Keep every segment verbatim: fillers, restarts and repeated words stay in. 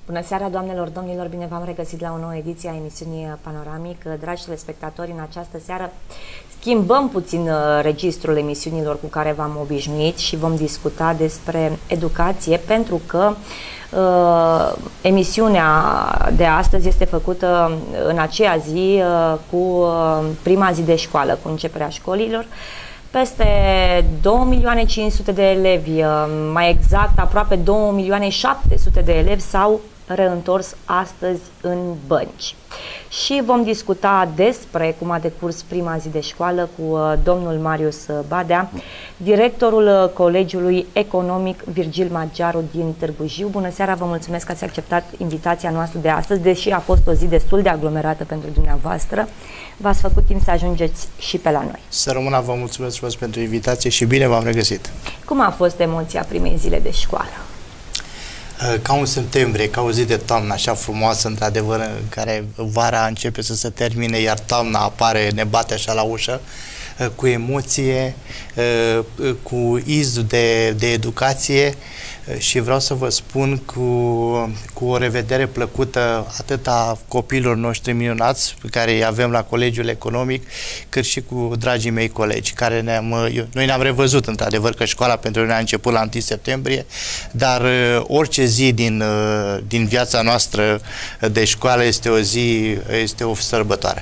Bună seara, doamnelor, domnilor, bine v-am regăsit la o nouă ediție a emisiunii Panoramic. Dragi telespectatori, în această seară schimbăm puțin registrul emisiunilor cu care v-am obișnuit și vom discuta despre educație, pentru că uh, emisiunea de astăzi este făcută în aceea zi uh, cu uh, prima zi de școală, cu începerea școlilor. Peste două milioane cinci sute de elevi, mai exact aproape două milioane șapte sute de elevi s-au reîntors astăzi în bănci. Și vom discuta despre cum a decurs prima zi de școală cu domnul Marius Badea, directorul Colegiului Economic Virgil Maggiaru din Târgu Jiu. Bună seara, vă mulțumesc că ați acceptat invitația noastră de astăzi, deși a fost o zi destul de aglomerată pentru dumneavoastră. V-ați făcut timp să ajungeți și pe la noi. Să rămână, vă mulțumesc frumos pentru invitație și bine v-am regăsit. Cum a fost emoția primei zile de școală? Ca un septembrie, ca o zi de toamnă așa frumoasă, într-adevăr, în care vara începe să se termine, iar toamna apare, ne bate așa la ușă, cu emoție, cu izul de, de educație, și vreau să vă spun cu, cu o revedere plăcută atât a copiilor noștri minunați pe care îi avem la Colegiul Economic, cât și cu dragii mei colegi, care ne-am, noi ne-am revăzut, într-adevăr, că școala pentru noi a început la întâi septembrie, dar orice zi din, din viața noastră de școală este o zi, este o sărbătoare.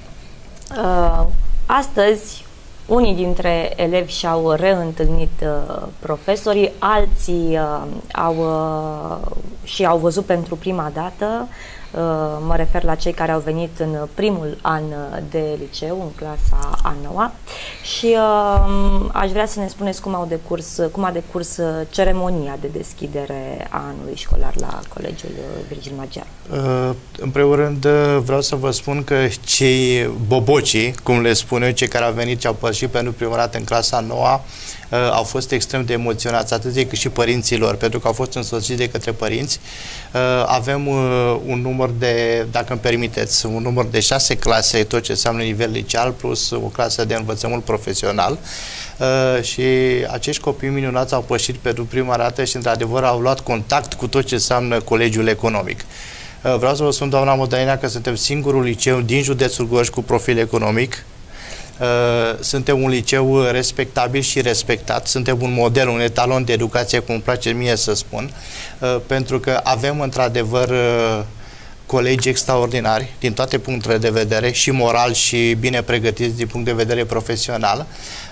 Uh, astăzi unii dintre elevi și-au reîntâlnit uh, profesorii, alții uh, au uh, și au văzut pentru prima dată. Uh, mă refer la cei care au venit în primul an de liceu, în clasa a noua, și uh, aș vrea să ne spuneți cum, au decurs, cum a decurs ceremonia de deschidere a anului școlar la Colegiul Virgil Maggiaru. Uh, în primul rând vreau să vă spun că cei bobocii, cum le spun eu, cei care au venit și au pășit pentru prima dată în clasa a noua, Uh, au fost extrem de emoționați, atât ei cât și părinților, pentru că au fost însoțiți de către părinți. Uh, avem uh, un număr de, dacă îmi permiteți, un număr de șase clase, tot ce înseamnă nivel liceal, plus o clasă de învățământ profesional. Uh, și acești copii minunați au pășit pentru prima dată și, într-adevăr, au luat contact cu tot ce înseamnă Colegiul Economic. Uh, vreau să vă spun, doamna Modaina, că suntem singurul liceu din județul Gorj cu profil economic. Uh, suntem un liceu respectabil și respectat, suntem un model, un etalon de educație, cum îmi place mie să spun, uh, pentru că avem într-adevăr uh, colegi extraordinari din toate punctele de vedere, și moral și bine pregătiți din punct de vedere profesional.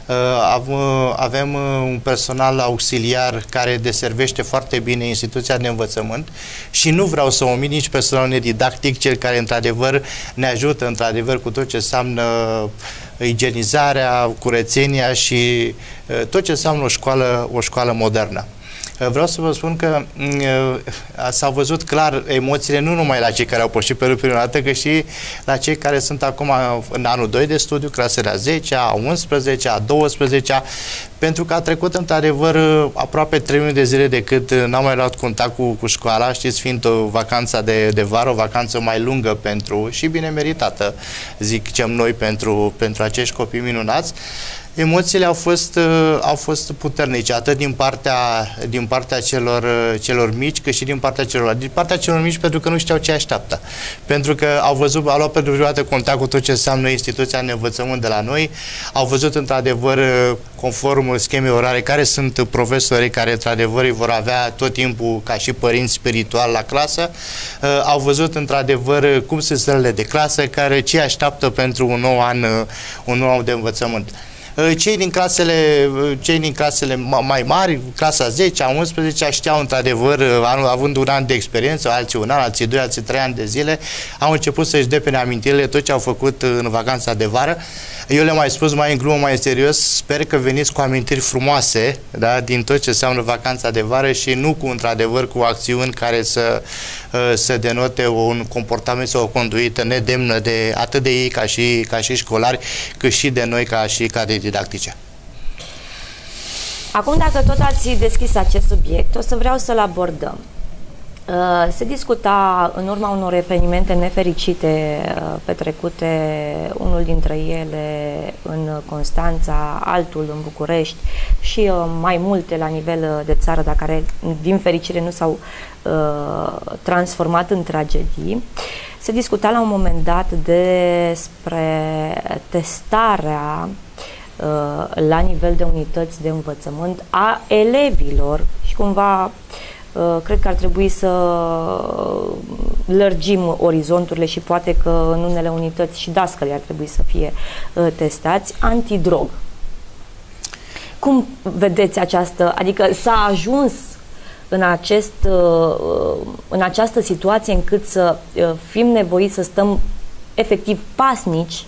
Uh, avem un personal auxiliar care deservește foarte bine instituția de învățământ și nu vreau să omit nici personalul didactic, cel care într-adevăr ne ajută într-adevăr cu tot ce înseamnă igienizarea, curățenia și uh, tot ce înseamnă o școală, o școală modernă. Vreau să vă spun că s-au văzut clar emoțiile nu numai la cei care au pășit pe prima dată, cât și la cei care sunt acum în anul doi de studiu, clasele a zecea, a unsprezecea, a douăsprezecea, pentru că a trecut într-adevăr aproape trei luni de zile de cât n-am mai luat contact cu, cu școala, știți, fiind o vacanță de, de vară, o vacanță mai lungă pentru, și bine meritată, zicem noi, pentru, pentru acești copii minunați. Emoțiile au fost, uh, au fost puternice, atât din partea, din partea celor, uh, celor mici, cât și din partea celor din partea celor mici, pentru că nu știau ce așteaptă. Pentru că au văzut, au luat pentru prima dată contact cu tot ce înseamnă instituția de învățământ de la noi, au văzut într-adevăr, conform schemei orare, care sunt profesorii care într-adevăr vor avea tot timpul ca și părinți spiritual la clasă, uh, au văzut într-adevăr cum sunt sălile de clasă, care ce așteaptă pentru un nou an, uh, un nou an de învățământ. Cei din clasele, cei din clasele mai mari, clasa a zecea, a unsprezecea, știau într-adevăr, având un an de experiență, alții un an, alții doi, alții trei ani de zile, au început să-și depene amintirile tot ce au făcut în vacanța de vară. Eu le-am mai spus mai în glumă, mai în serios, sper că veniți cu amintiri frumoase, da, din tot ce înseamnă vacanța de vară și nu cu, într-adevăr, cu acțiuni care să, să denote un comportament sau o conduită nedemnă de atât de ei ca și, ca și școlari, cât și de noi ca și cadre didactice. Acum, dacă tot ați deschis acest subiect, o să vreau să-l abordăm. Se discuta în urma unor evenimente nefericite petrecute, unul dintre ele în Constanța, altul în București și mai multe la nivel de țară, dar care din fericire nu s-au transformat în tragedii. Se discuta la un moment dat despre testarea la nivel de unități de învățământ a elevilor și cumva cred că ar trebui să lărgim orizonturile și poate că în unele unități și dascălii ar trebui să fie testați antidrog. Cum vedeți această, adică s-a ajuns în, acest, în această situație încât să fim nevoiți să stăm efectiv pasnici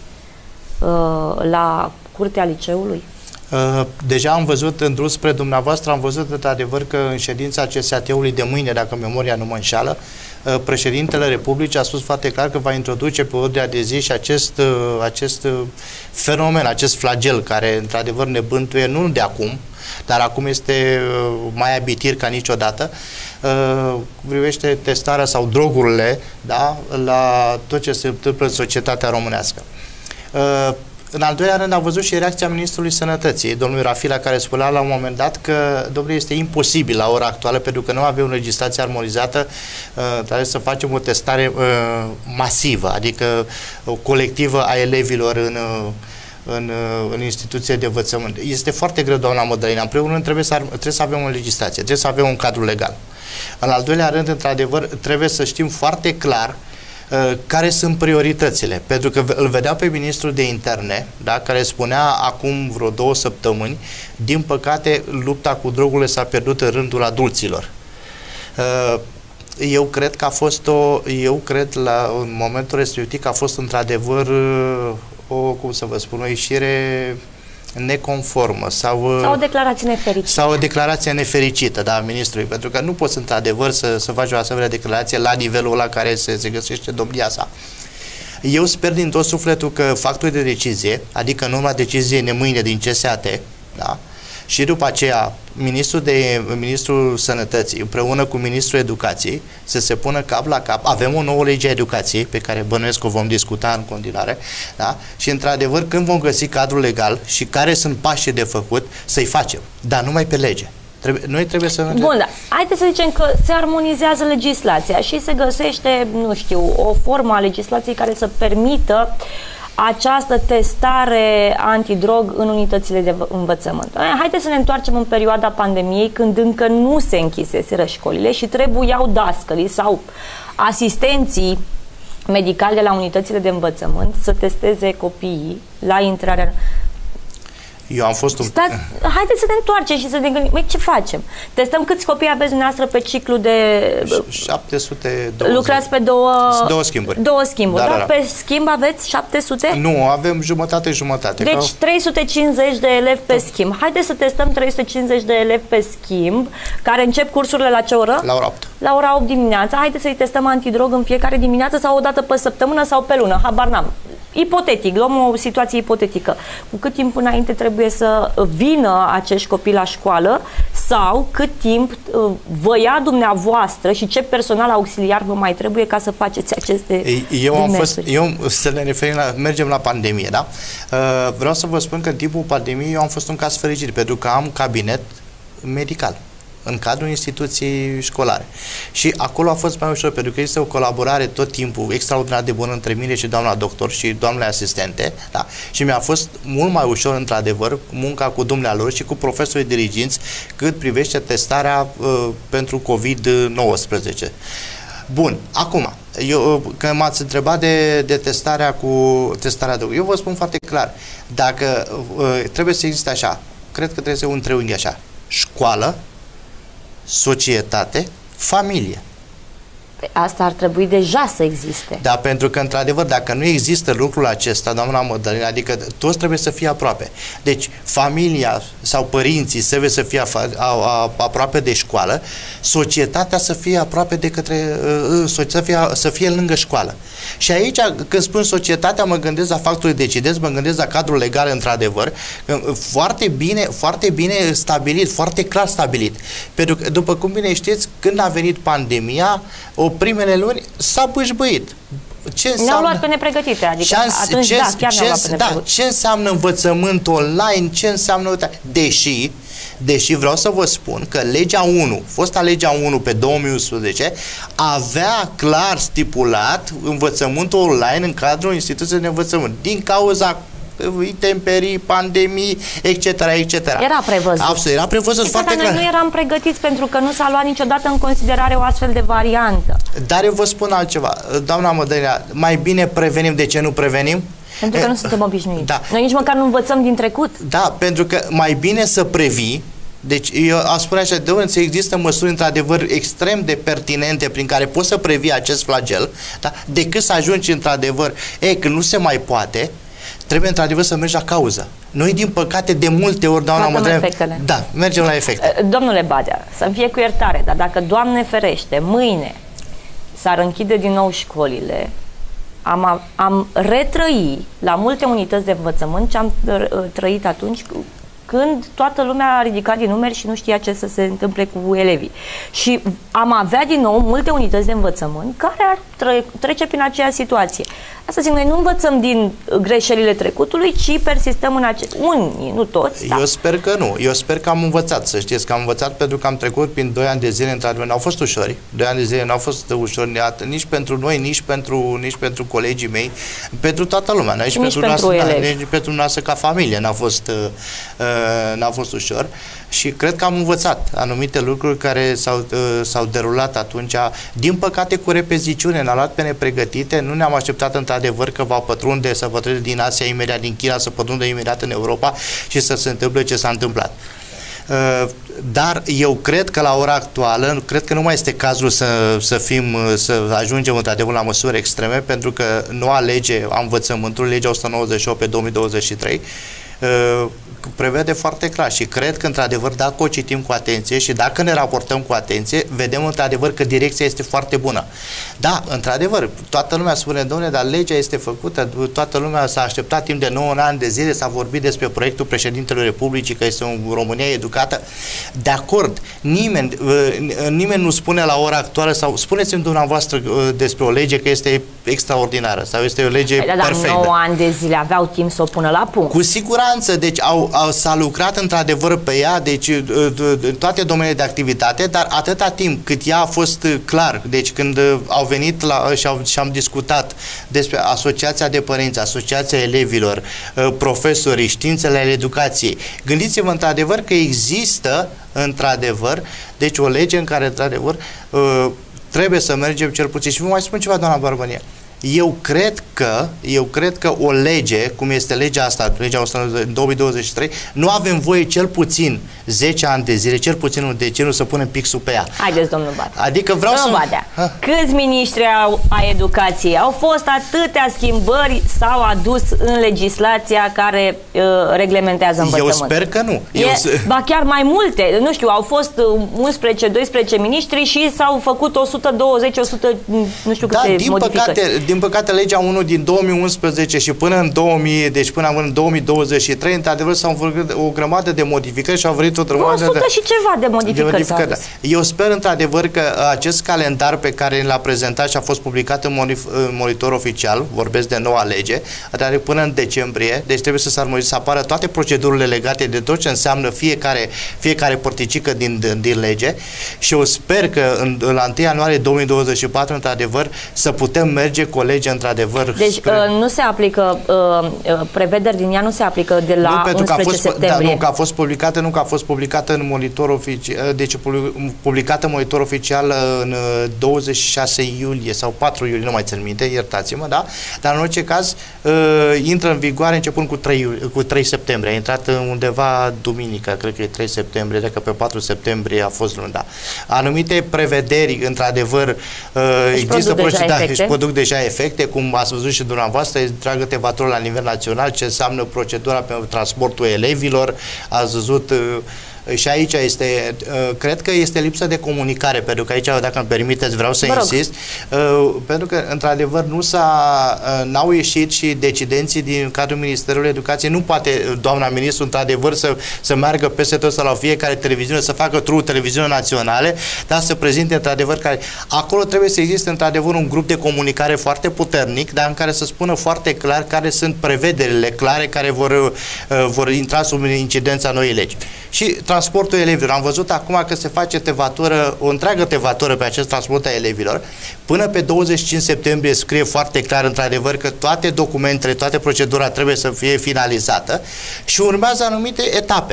la curtea liceului? Deja am văzut în drum spre dumneavoastră, am văzut într-adevăr că în ședința C S A T-ului de mâine, dacă memoria nu mă înșală, președintele Republicii a spus foarte clar că va introduce pe ordinea de zi și acest, acest fenomen, acest flagel care într-adevăr ne bântuie nu de acum, dar acum este mai abitir ca niciodată, privește testarea sau drogurile, da, la tot ce se întâmplă în societatea românească. În al doilea rând, am văzut și reacția Ministrului Sănătății, domnului Rafila, care spunea la un moment dat că, domnule, este imposibil la ora actuală, pentru că nu avem o legislație armonizată, uh, trebuie să facem o testare uh, masivă, adică uh, colectivă a elevilor în, uh, în, uh, în instituție de învățământ. Este foarte greu, doamna Mădălina. În primul rând, trebuie să, trebuie să avem o legislație, trebuie să avem un cadru legal. În al doilea rând, într-adevăr, trebuie să știm foarte clar care sunt prioritățile, pentru că îl vedeam pe ministrul de interne, da, care spunea acum vreo două săptămâni, din păcate lupta cu drogurile s-a pierdut în rândul adulților. Eu cred că a fost o, eu cred la în momentul respectiv că a fost într-adevăr o, cum să vă spun, o ieșire neconformă sau, sau o declarație nefericită. Sau o declarație nefericită, da, ministrului, pentru că nu poți într-adevăr să, să faci o asemenea declarație la nivelul la care se, se găsește domnia sa. Eu sper din tot sufletul că factorul de decizie, adică în urma deciziei de mâine din C S A T, da, și după aceea ministrul, de, ministrul Sănătății împreună cu ministrul Educației să se pună cap la cap. Avem o nouă lege a educației pe care bănuiesc că o vom discuta în continuare, da? Și într-adevăr când vom găsi cadrul legal și care sunt pașii de făcut, să-i facem, dar numai pe lege. Trebuie, noi trebuie să... Bun, da. Haideți să zicem că se armonizează legislația și se găsește, nu știu, o formă a legislației care să permită această testare antidrog în unitățile de învățământ. Haideți să ne întoarcem în perioada pandemiei, când încă nu se închiseseră școlile și trebuiau dascălii sau asistenții medicali de la unitățile de învățământ să testeze copiii la intrarea... Eu am fost un... Stați, haideți să ne întoarcem și să ne gândim, măi, ce facem? Testăm câți copii aveți dumneavoastră pe ciclu de... șapte sute douăzeci. Lucrați pe două... Două schimburi. Două schimburi, da, da? Da, da. Pe schimb aveți șapte sute? Nu, avem jumătate-jumătate. Deci ca... trei sute cincizeci de elevi pe schimb. Haideți să testăm trei sute cincizeci de elevi pe schimb, care încep cursurile la ce oră? La ora opt. La ora opt dimineața. Haideți să-i testăm antidrog în fiecare dimineață sau o dată pe săptămână sau pe lună. Habar n-am. Ipotetic, luăm o situație ipotetică. Cu cât timp înainte trebuie să vină acești copii la școală sau cât timp vă ia dumneavoastră și ce personal auxiliar vă mai trebuie ca să faceți aceste eu am fost, eu să ne referim la, mergem la pandemie, da? Vreau să vă spun că în timpul pandemiei eu am fost un caz fericit pentru că am cabinet medical în cadrul instituției școlare. Și acolo a fost mai ușor, pentru că este o colaborare tot timpul extraordinar de bună între mine și doamna doctor și doamnele asistente, da? Și mi-a fost mult mai ușor, într-adevăr, munca cu dumnealor și cu profesorii diriginți cât privește testarea uh, pentru COVID nouăsprezece. Bun, acum, eu, că m-ați întrebat de, de testarea cu testarea de... Eu vă spun foarte clar, dacă uh, trebuie să existe așa, cred că trebuie să un triunghi așa, școală, societate, familie. Asta ar trebui deja să existe. Da, pentru că, într-adevăr, dacă nu există lucrul acesta, doamna Mădălina, adică toți trebuie să fie aproape. Deci, familia sau părinții trebuie să fie aproape de școală, societatea să fie aproape de către, să fie, să fie lângă școală. Și aici, când spun societatea, mă gândesc la factorii decidenți, mă gândesc la cadrul legal, într-adevăr, foarte bine, foarte bine stabilit, foarte clar stabilit. Pentru că, după cum bine știți, când a venit pandemia, o primele luni s-a bâșbâit. Ne-au luat pe nepregătite, adică atunci, ce, da, chiar ce, ne-au luat pe nepregătite. Da, ce înseamnă învățământ online, ce înseamnă... Deși, deși vreau să vă spun că legea unu, fosta legea unu pe două mii unsprezece, avea clar stipulat învățământul online în cadrul instituției de învățământ. Din cauza intemperii, pandemii, et cetera, et cetera. Era prevăzut. Absolut, era prevăzut exact, foarte clar. Noi nu eram pregătiți pentru că nu s-a luat niciodată în considerare o astfel de variantă. Dar eu vă spun altceva. Doamna Mădălina, mai bine prevenim, de ce nu prevenim? Pentru că nu suntem obișnuiți. Da. Noi nici măcar nu învățăm din trecut. Da, pentru că mai bine să previi. Deci eu aș spune așa, de unde există măsuri într-adevăr extrem de pertinente prin care poți să previi acest flagel, da? Decât să ajungi într-adevăr, e, că nu se mai poate, trebuie într-adevăr să mergi la cauză. Noi, din păcate, de multe ori, doamna Mădălina... Da, mergem la efecte. Domnule Badea, să-mi fie cu iertare, dar dacă, Doamne ferește, mâine s-ar închide din nou școlile, am, am retrăi la multe unități de învățământ ce am trăit atunci când toată lumea a ridicat din numeri și nu știa ce să se întâmple cu elevii. Și am avea din nou multe unități de învățământ care ar tre trece prin aceeași situație. Asta zic, noi nu învățăm din greșelile trecutului, ci persistăm în acest... Unii, nu toți. Eu da. sper că nu. Eu sper că am învățat, să știți că am învățat pentru că am trecut prin doi ani de zile, într-adevăr, n-au fost ușori. doi ani de zile n-au fost ușori nici pentru noi, nici pentru, nici pentru colegii mei, pentru toată lumea. Nici, nici pentru, pentru noastră, elevi. nici pentru noastră ca familie n-a fost, uh, n-a fost ușor. Și cred că am învățat anumite lucruri care s-au, uh, s-au derulat atunci. Din păcate, cu repeziciune, ne-a luat pe nepregătite. Nu ne-am așteptat într-adevăr că va pătrunde, să pătrunde din Asia imediat, din China, să pătrunde imediat în Europa și să se întâmple ce s-a întâmplat. Uh, dar eu cred că la ora actuală, cred că nu mai este cazul să, să fim, să ajungem într-adevăr la măsuri extreme, pentru că noua lege a învățământului, legea o sută nouăzeci și opt pe două mii douăzeci și trei, uh, prevede foarte clar și cred că într-adevăr dacă o citim cu atenție și dacă ne raportăm cu atenție, vedem într-adevăr că direcția este foarte bună. Da, într-adevăr, toată lumea spune, domnule, dar legea este făcută, toată lumea s-a așteptat timp de nouă ani de zile, s-a vorbit despre proiectul președintelui Republicii, că este o România educată. De acord, nimeni, nimeni nu spune la ora actuală, sau spuneți-mi dumneavoastră despre o lege că este extraordinară sau este o lege păi, da, perfectă. nouă ani de zile aveau timp să o pună la punct. Cu siguranță, deci au s-a lucrat într-adevăr pe ea, deci în toate domeniile de activitate, dar atâta timp cât ea a fost clar, deci când au venit la, și, au, și am discutat despre Asociația de Părinți, Asociația Elevilor, profesorii, științele ale educației, gândiți-vă într-adevăr că există într-adevăr, deci o lege în care într-adevăr trebuie să mergem cel puțin. Și vă mai spun ceva, doamna Barbănie. Eu cred că, eu cred că o lege, cum este legea asta, legea o sută două mii douăzeci și trei, nu avem voie cel puțin zece ani de zile, cel puțin un deceniu să punem pixul pe ea. Haideți, domnul Badea. Adică vreau domnul să... Badea, ha? Câți miniștri au, a educației? Au fost atâtea schimbări s-au adus în legislația care uh, reglementează învățământul? Eu sper că nu. Eu e, ba chiar mai multe. Nu știu, au fost unsprezece doisprezece miniștri și s-au făcut o sută douăzeci, o sută, nu știu câte da, din modificări. Păcate, din păcate, legea unu din două mii unsprezece și până în două mii, deci până în două mii douăzeci și trei, într-adevăr s-au făcut o grămadă de modificări și au venit o grămadă o sută de, și ceva de modificări. De modificări da. Eu sper într-adevăr că acest calendar pe care l-a prezentat și a fost publicat în monitor oficial, vorbesc de noua lege, dar până în decembrie, deci trebuie să se armonizeze, să apară toate procedurile legate de tot ce înseamnă fiecare, fiecare părticică din, din lege și eu sper că în, la întâi ianuarie două mii douăzeci și patru, într-adevăr, să putem merge cu colege, într-adevăr... Deci spre... uh, nu se aplică, uh, prevederi din ea nu se aplică de la nu, unsprezece septembrie. Da, nu, că a fost publicată, nu că a fost publicată în monitor oficial, deci publicată în monitor oficial în douăzeci și șase iulie sau patru iulie, nu mai țin minte, iertați-mă, da? Dar în orice caz uh, intră în vigoare începând cu trei, cu trei septembrie. A intrat undeva duminică, cred că e trei septembrie, dacă pe patru septembrie a fost luni, da. Anumite prevederi, într-adevăr, uh, există proceduri, își produc deja efecte, cum ați văzut și dumneavoastră, întreagă tevatorul la nivel național, ce înseamnă procedura pentru transportul elevilor, ați văzut... Uh, și aici este, cred că este lipsă de comunicare, pentru că aici, dacă îmi permiteți, vreau să insist, pentru că, într-adevăr, nu s-a, n-au ieșit și decidenții din cadrul Ministerului Educației. Nu poate doamna ministru, într-adevăr, să, să meargă peste tot, să la fiecare televiziune, să facă true televiziune naționale, dar să prezinte, într-adevăr, care... Acolo trebuie să existe, într-adevăr, un grup de comunicare foarte puternic, dar în care să spună foarte clar care sunt prevederile clare care vor, vor intra sub incidența noii legi. Și transportul elevilor. Am văzut acum că se face tevatură, o întreagă tevatură pe acest transport a elevilor. Până pe douăzeci și cinci septembrie scrie foarte clar, într-adevăr, că toate documentele, toate procedura trebuie să fie finalizată și urmează anumite etape.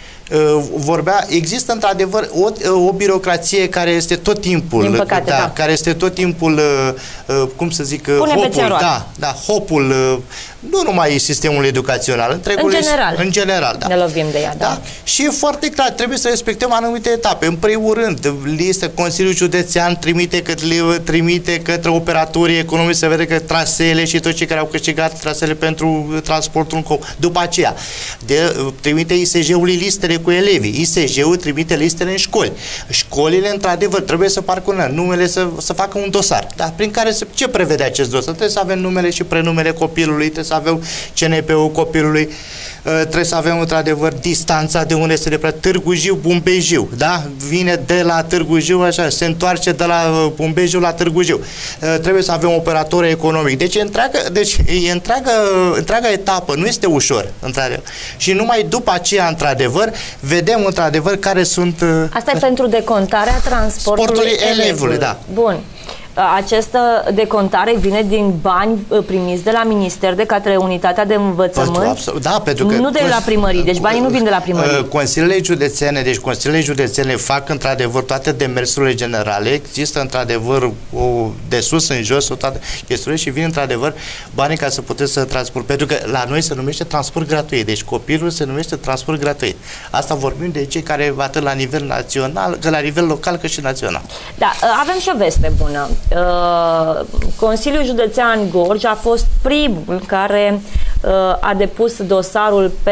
Vorbea, există într-adevăr o, o birocrație care este tot timpul, păcate, da, da. care este tot timpul, cum să zic, Pune hopul, da, da, hopul, nu numai sistemul educațional, întregul, în general, în general, da. Ne lovim de ea, da. Da. Și e foarte clar, trebuie să respectăm anumite etape. În primul rând, listă, Consiliul Județean trimite către, trimite către operatorii economici să vede că traseele și toți cei care au câștigat traseele pentru transportul în comun. După aceea, de, trimite I S J-ului listele cu elevii. I S J-ul trimite listele în școli. Școlile, într-adevăr, trebuie să parcurgă numele, să, să facă un dosar. Da? Prin care se, ce prevede acest dosar? Trebuie să avem numele și prenumele copilului, trebuie să avem C N P-ul copilului, uh, trebuie să avem, într-adevăr, distanța de unde se deplasă. Târgu Jiu, Bumbejiu, da? Vine de la Târgu Jiu, așa, se întoarce de la Bumbejiu la Târgu Jiu. Uh, trebuie să avem operator economic. Deci, întreagă, deci e întreagă, întreaga etapă, nu este ușor, într-adevăr. Și numai după aceea, într-adevăr, vedem, într-adevăr, care sunt... Uh, Asta e pentru decontarea transportului elevului. elevului. Da. Bun. Această decontare vine din bani primiți de la Minister de către Unitatea de Învățământ, da, pentru că nu de la primării, deci banii nu vin de la primării. Consiliile județene, deci Consiliile județene fac într-adevăr toate demersurile generale, există într-adevăr de sus în jos o toate chestiunile și vin într-adevăr banii ca să puteți să transport, pentru că la noi se numește transport gratuit, deci copilul se numește transport gratuit. Asta vorbim de cei care atât la nivel național, că la nivel local, cât și național. Da, avem și o veste bună. Uh, Consiliul Județean Gorj a fost primul care uh, a depus dosarul pe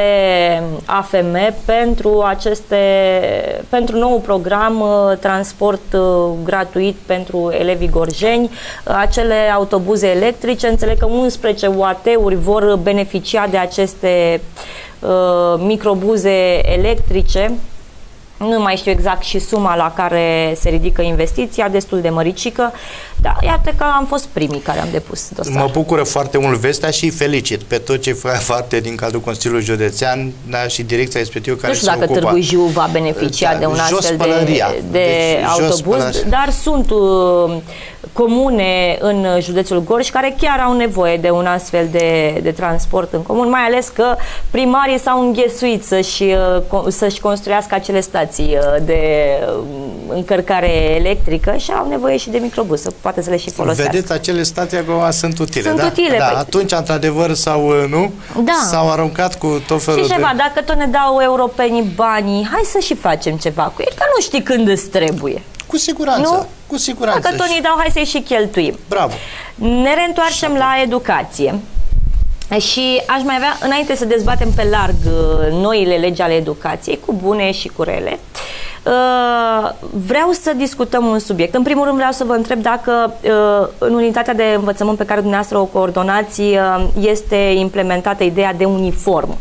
A F M pentru aceste pentru nou program uh, transport uh, gratuit pentru elevii gorjeni, uh, acele autobuze electrice. Înțeleg că unsprezece U A T-uri vor beneficia de aceste uh, microbuze electrice. Nu mai știu exact și suma la care se ridică investiția, destul de măricică, dar iată că am fost primii care am depus dosar. Mă bucură foarte mult vestea și felicit pe tot ce fac parte din cadrul Consiliului Județean, da, și direcția respectivă care se ocupă. Nu știu dacă Târgu Jiu va beneficia da, de un astfel de, de deci, autobuz, dar sunt uh, comune în județul Gorj care chiar au nevoie de un astfel de, de transport în comun, mai ales că primarii s-au înghesuit să-și uh, să-și construiască acele stații de încărcare electrică și au nevoie și de microbus, să poate să le și folosească. Vedeți, acele stații acum sunt utile, sunt da? utile. Da, Păi... atunci, într-adevăr, s-au, nu? Da. S-au aruncat cu tot felul și ceva, de... dacă tot ne dau europenii banii, hai să și facem ceva cu ei, că nu știi când îți trebuie. Cu siguranță, nu? cu siguranță. Dacă tot ne dau, hai să-i și cheltuim. Bravo. Ne reîntoarcem la educație. Și aș mai avea, înainte să dezbatem pe larg noile legi ale educației, cu bune și cu rele, vreau să discutăm un subiect. În primul rând vreau să vă întreb dacă în unitatea de învățământ pe care dumneavoastră o coordonați este implementată ideea de uniformă.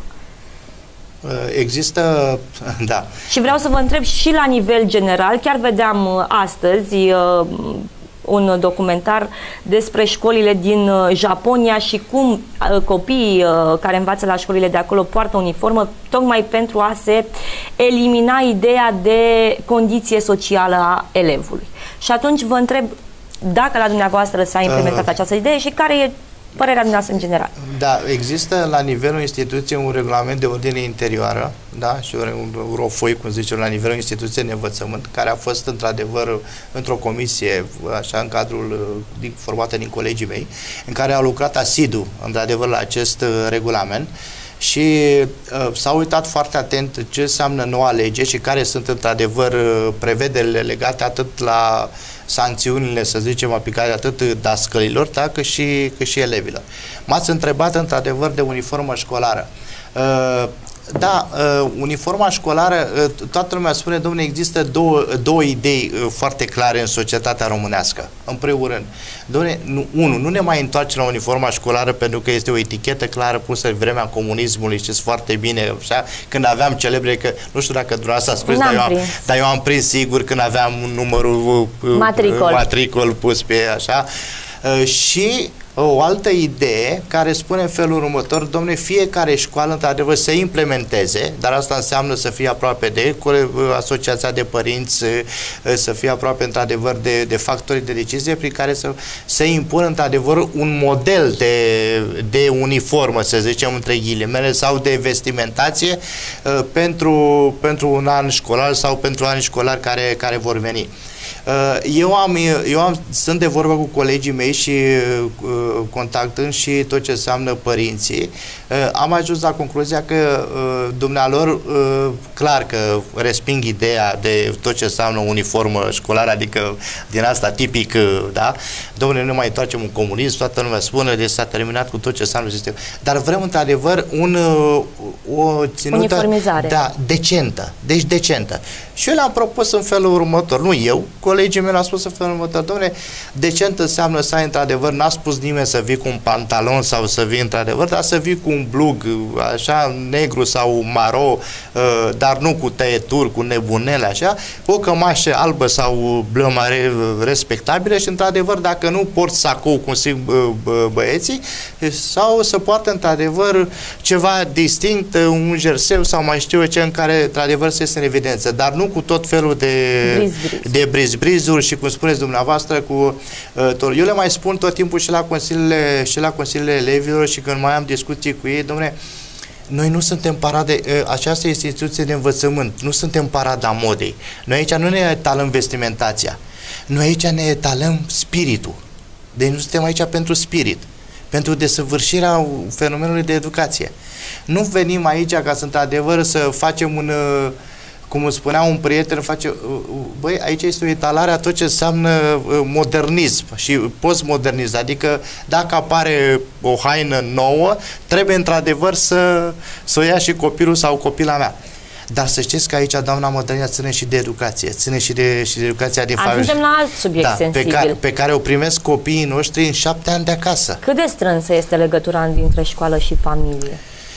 Există, da. Și vreau să vă întreb și la nivel general, chiar vedeam astăzi un documentar despre școlile din Japonia și cum copiii care învață la școlile de acolo poartă uniformă tocmai pentru a se elimina ideea de condiție socială a elevului. Și atunci vă întreb, dacă la dumneavoastră s-a implementat uh, această idee și care e părerea dumneavoastră în general. Da, există la nivelul instituției un regulament de ordine interioară, da, și un rofoi, cum zice, la nivelul instituției de învățământ, care a fost într-adevăr într-o comisie, așa, în cadrul din, formată din colegii mei, în care au lucrat asidu, într-adevăr, la acest uh, regulament și uh, s-au uitat foarte atent ce înseamnă noua lege și care sunt, într-adevăr, prevederile legate atât la sancțiunile, să zicem, aplicate atât dascălilor, da, cât și, cât și elevilor. M-ați întrebat, într-adevăr, de uniformă școlară. Uh, Da, uh, uniforma școlară, uh, toată lumea spune, domnule, există două, două idei uh, foarte clare în societatea românească. În primul rând, domnule, nu, unu, nu ne mai întoarcem la uniforma școlară pentru că este o etichetă clară pusă în vremea comunismului, știți foarte bine, așa, când aveam celebre, că nu știu dacă dumneavoastră ați prins, dar eu, am, dar eu am prins sigur când aveam numărul uh, matricol. matricol pus pe așa. Uh, și o altă idee care spune în felul următor, domne, fiecare școală într-adevăr să implementeze, dar asta înseamnă să fie aproape de asociația de părinți, să fie aproape într-adevăr de, de factorii de decizie prin care să se impună într-adevăr un model de, de uniformă, să zicem între ghilimele, sau de vestimentație uh, pentru, pentru un an școlar sau pentru ani școlari care, care vor veni. Eu, am, eu am, sunt de vorbă cu colegii mei și uh, contactând și tot ce înseamnă părinții, uh, am ajuns la concluzia că uh, dumnealor, uh, clar că resping ideea de tot ce înseamnă uniformă școlară, adică din asta tipic, uh, da, domnule, nu mai întoarcem un comunism, toată lumea spune, deci s-a terminat cu tot ce înseamnă sistem. Dar vrem într-adevăr un, uh, o ținută, uniformizare. Da, decentă, deci decentă. Și eu le-am propus în felul următor, nu eu, colegii mei l-au spus în felul următor, dom'le, decent înseamnă să ai într-adevăr, n-a spus nimeni să vii cu un pantalon sau să vii într-adevăr, dar să vii cu un blug, așa, negru sau maro, dar nu cu tăieturi, cu nebunele, așa, o cămașă albă sau bleu mare respectabilă și într-adevăr, dacă nu porți sacou, cum zic băieții, sau să poartă într-adevăr ceva distinct, un jerseu sau mai știu eu ce, în care într-adevăr se este în evidență, dar nu cu tot felul de briz-briz. de briz-brizuri și, cum spuneți dumneavoastră, cu uh, eu le mai spun tot timpul și la consiliile, și la consiliile elevilor și când mai am discuții cu ei, dom'le, noi nu suntem parade, uh, această instituție de învățământ, nu suntem parada modei. Noi aici nu ne etalăm vestimentația, noi aici ne etalăm spiritul. Deci nu suntem aici pentru spirit, pentru desăvârșirea fenomenului de educație. Nu venim aici ca să, într-adevăr, să facem un... Uh, cum îmi spunea un prieten, face, băi, aici este o etalare a tot ce înseamnă modernism și postmodernism, adică dacă apare o haină nouă, trebuie într-adevăr să, să o ia și copilul sau copila mea. Dar să știți că aici, doamna Mădălina, ține și de educație, ține și de, și de educația de familie. Ajungem la alt subiect, da, sensibil. Pe care, pe care o primesc copiii noștri în șapte ani de acasă. Cât de strânsă este legătura dintre școală și familie?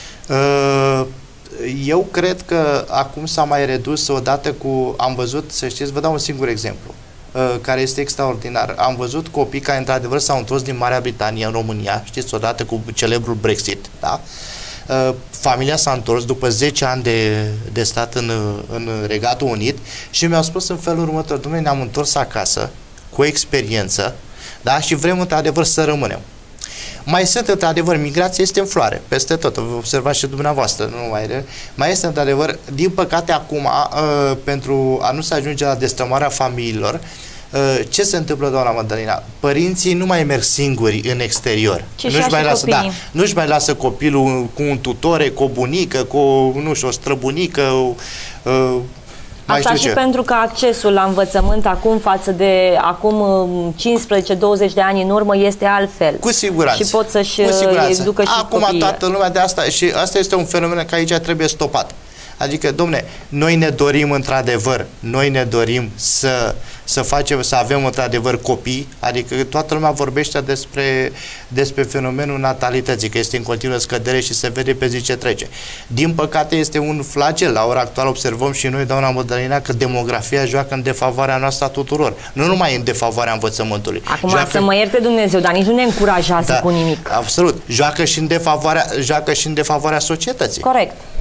Uh, Eu cred că acum s-a mai redus odată cu, am văzut, să știți, vă dau un singur exemplu, uh, care este extraordinar. Am văzut copii care într-adevăr s-au întors din Marea Britanie în România, știți, odată cu celebrul Brexit, da? Uh, familia s-a întors după zece ani de, de stat în, în Regatul Unit și mi-au spus în felul următor, dom'le, ne-am întors acasă cu experiență, da? Și vrem într-adevăr să rămânem. Mai sunt, într-adevăr, migrația este în floare, peste tot, vă observați și dumneavoastră, nu mai e. Mai este, într-adevăr, din păcate, acum, uh, pentru a nu se ajunge la destrămarea familiilor, uh, ce se întâmplă, doamna Mădălina? Părinții nu mai merg singuri în exterior. Nu-și mai, lasă, da, nu-și mai lasă copilul cu un tutore, cu o bunică, cu o, nu știu, o străbunică, uh, Mai Asta și ce. pentru că accesul la învățământ acum față de acum cincisprezece douăzeci de ani în urmă este altfel. Cu siguranță. Și pot să-și educă și acum copiii. Toată lumea de asta și asta este un fenomen care aici trebuie stopat. Adică, domne, noi ne dorim într-adevăr, noi ne dorim să, să facem, să avem într-adevăr copii, adică toată lumea vorbește despre, despre fenomenul natalității, că este în continuă scădere și se vede pe zi ce trece. Din păcate este un flagel, la ora actuală observăm și noi, doamna Mădălina, că demografia joacă în defavoarea noastră a tuturor, nu numai în defavoarea învățământului. Acum joacă... să mă ierte Dumnezeu, dar nici nu ne încurajează da, cu nimic. Absolut, joacă și în defavoarea, joacă și în defavoarea societății. Corect.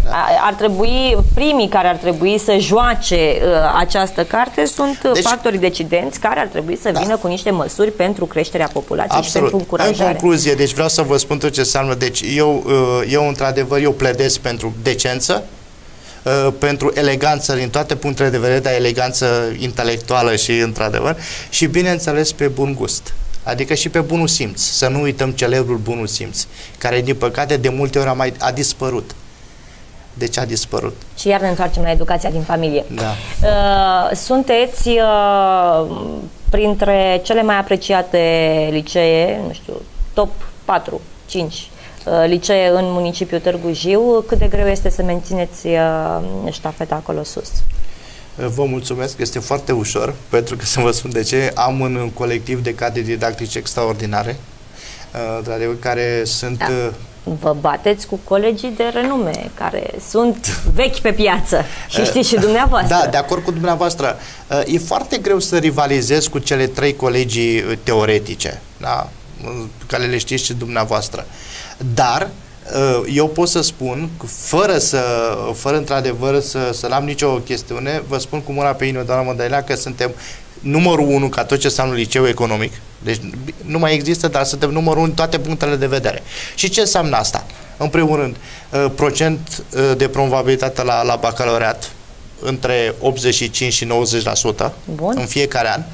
Da. Ar trebui, primii care ar trebui să joace uh, această carte sunt deci, factorii decidenți care ar trebui să da. vină cu niște măsuri pentru creșterea populației Absolut. și pentru încurajare. În concluzie, deci vreau să vă spun tot ce înseamnă. Deci eu, uh, eu într-adevăr, eu pledez pentru decență, uh, pentru eleganță din toate punctele de vedere, dar eleganță intelectuală și într-adevăr, și bineînțeles pe bun gust. Adică și pe bunul simț. Să nu uităm celebrul bunul simț, care din păcate de multe ori a, mai, a dispărut. Deci a dispărut. Și iar ne întoarcem la educația din familie. Da. Uh, sunteți uh, printre cele mai apreciate licee, nu știu, top patru, cinci uh, licee în municipiul Târgu Jiu. Cât de greu este să mențineți uh, ștafeta acolo sus? Vă mulțumesc, este foarte ușor, pentru că să vă spun de ce, am un colectiv de cadre didactice extraordinare, uh, care sunt... Da. Vă bateți cu colegii de renume, care sunt vechi pe piață și știți și dumneavoastră. Da, de acord cu dumneavoastră. E foarte greu să rivalizez cu cele trei colegii teoretice, da? Care le știți și dumneavoastră. Dar eu pot să spun, fără să, fără într-adevăr să, să n-am nicio chestiune, vă spun cu mâna pe inimă, doamna Mădălina, că suntem numărul unu ca tot ce înseamnă liceu economic. Deci nu mai există, dar suntem numărul unu în toate punctele de vedere. Și ce înseamnă asta? În primul rând, procent de promovabilitate la, la bacalaureat între optzeci și cinci și nouăzeci la sută în fiecare an.